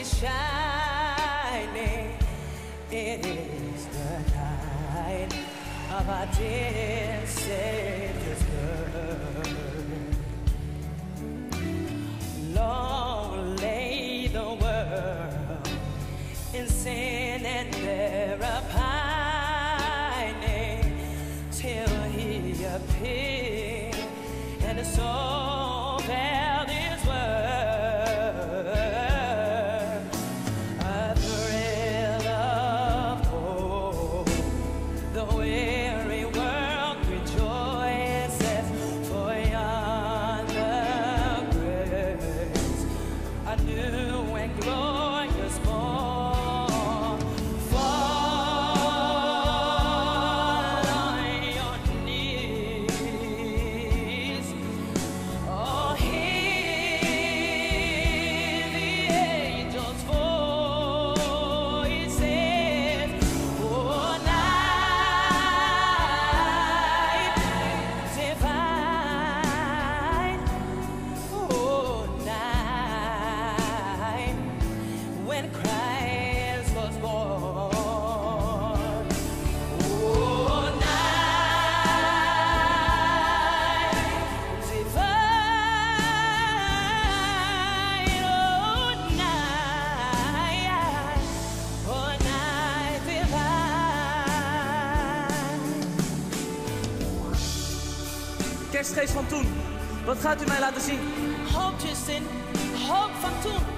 shining. It is the night of our dear Savior's birth. Long lay the world in sin and error pining, till He appeared and the soul felt His word. A thrill of hope, the weary world rejoices, for yonder grace a new and glorious morn. Fall on your knees, oh, hear the angels' voices. Oh, night divine, oh, night when Christ was born. Oh, night divine, oh, night divine. Kerstgeest van toen, wat gaat u mij laten zien? Hoop, Justin, hoop van toen.